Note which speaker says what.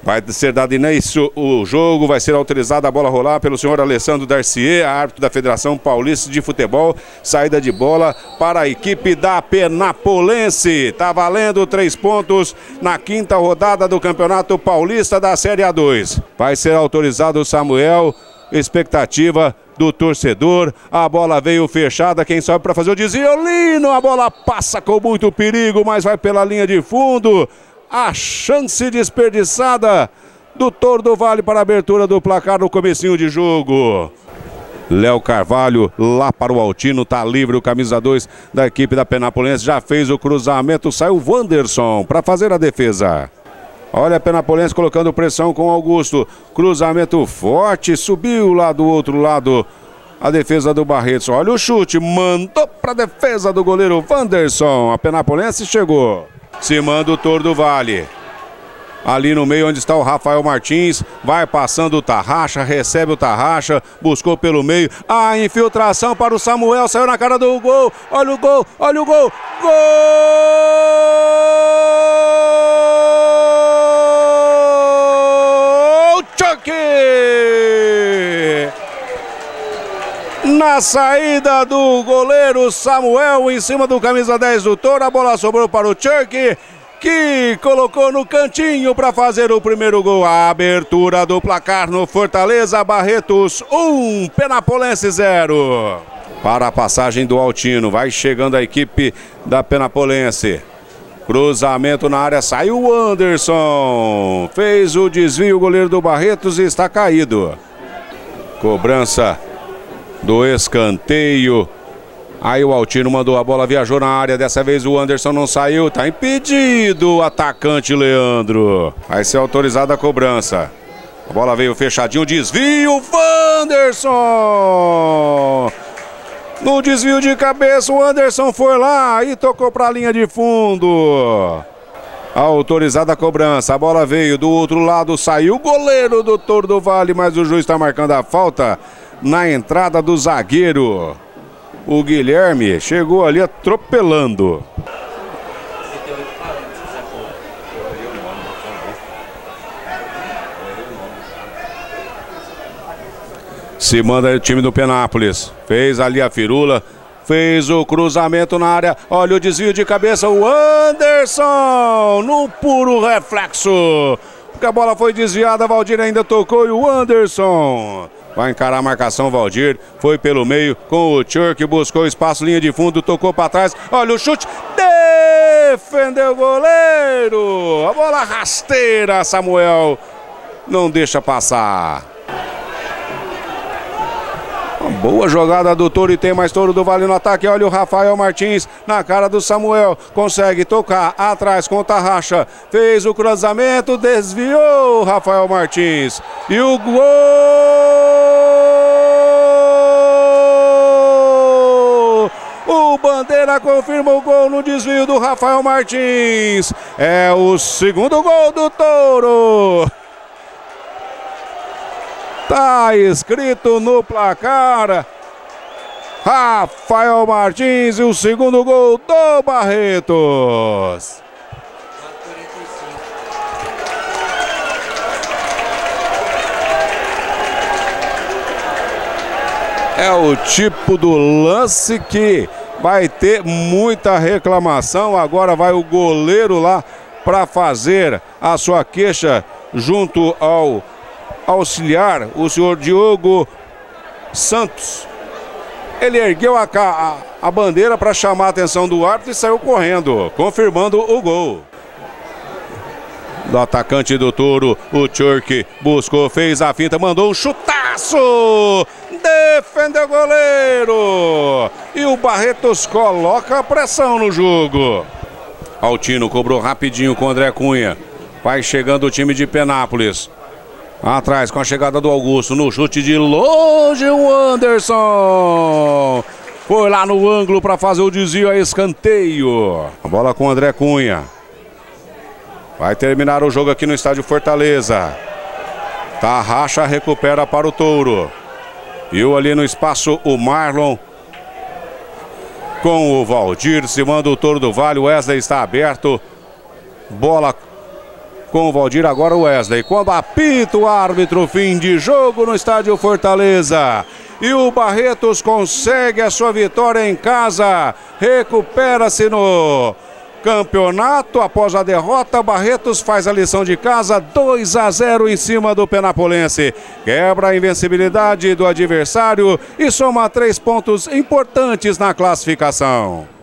Speaker 1: Vai ser dado início o jogo, vai ser autorizada a bola rolar pelo senhor Alessandro Darcier, árbitro da Federação Paulista de Futebol. Saída de bola para a equipe da Penapolense. Tá valendo 3 pontos na 5ª rodada do Campeonato Paulista da Série A2. Vai ser autorizado o Samuel, expectativa do torcedor. A bola veio fechada, quem sobe para fazer o desvio, Lino, a bola passa com muito perigo, mas vai pela linha de fundo. A chance desperdiçada do Touro do Vale para a abertura do placar no comecinho de jogo. Léo Carvalho lá para o Altino, tá livre o camisa 2 da equipe da Penapolense, já fez o cruzamento, saiu o Wanderson para fazer a defesa. Olha a Penapolense colocando pressão com Augusto, cruzamento forte, subiu lá do outro lado a defesa do Barretos. Olha o chute, mandou para a defesa do goleiro Wanderson, a Penapolense chegou. Se manda o Touro do Vale. Ali no meio onde está o Rafael Martins. Vai passando o Tarraxa, recebe o Tarraxa. Buscou pelo meio. A infiltração para o Samuel. Saiu na cara do gol. Olha o gol, olha o gol. Gol! Chuck! Na saída do goleiro Samuel em cima do camisa 10 do Touro, a bola sobrou para o Chuck, que colocou no cantinho para fazer o primeiro gol. A abertura do placar no Fortaleza, Barretos 1, Penapolense 0. Para a passagem do Altino, vai chegando a equipe da Penapolense. Cruzamento na área, saiu o Anderson. Fez o desvio o goleiro do Barretos e está caído. Cobrança do escanteio. Aí o Altino mandou a bola, viajou na área. Dessa vez o Anderson não saiu. Tá impedido o atacante Leandro. Vai ser autorizada a cobrança. A bola veio fechadinho, desvio, Wanderson. No desvio de cabeça o Anderson foi lá e tocou para a linha de fundo. Autorizada a cobrança, a bola veio do outro lado, saiu o goleiro do Touro do Vale, mas o juiz está marcando a falta na entrada do zagueiro. O Guilherme chegou ali atropelando. Se manda o time do Penápolis. Fez ali a firula. Fez o cruzamento na área. Olha o desvio de cabeça. O Anderson no puro reflexo. Porque a bola foi desviada. Valdir ainda tocou e o Anderson vai encarar a marcação. Valdir foi pelo meio com o Chuck. Buscou espaço, linha de fundo. Tocou para trás. Olha o chute. Defendeu o goleiro. A bola rasteira. Samuel não deixa passar. Uma boa jogada do Touro e tem mais Touro do Vale no ataque. Olha o Rafael Martins na cara do Samuel. Consegue tocar atrás com o Tarraxa. Fez o cruzamento, desviou o Rafael Martins. E o gol! O Bandeira confirma o gol no desvio do Rafael Martins. É o segundo gol do Touro. Tá escrito no placar, Rafael Martins e o segundo gol do Barretos. É o tipo do lance que vai ter muita reclamação. Agora vai o goleiro lá para fazer a sua queixa junto ao auxiliar, o senhor Diogo Santos. Ele ergueu a bandeira para chamar a atenção do árbitro e saiu correndo, confirmando o gol. Do atacante do Touro, o Chuck buscou, fez a finta, mandou um chutaço, defendeu o goleiro e o Barretos coloca a pressão no jogo. Altino cobrou rapidinho com o André Cunha. Vai chegando o time de Penápolis. Atrás com a chegada do Augusto, no chute de longe o Anderson. Foi lá no ângulo para fazer o desvio, a escanteio. A bola com o André Cunha. Vai terminar o jogo aqui no estádio Fortaleza. Tarraxa recupera para o Touro. Viu ali no espaço o Marlon com o Valdir. Se manda o Touro do Vale, o Wesley está aberto. Bola com o Valdir, agora o Wesley. Quando apita o árbitro, fim de jogo no estádio Fortaleza. E o Barretos consegue a sua vitória em casa. Recupera-se no campeonato. Após a derrota, Barretos faz a lição de casa, 2-0 em cima do Penapolense. Quebra a invencibilidade do adversário e soma 3 pontos importantes na classificação.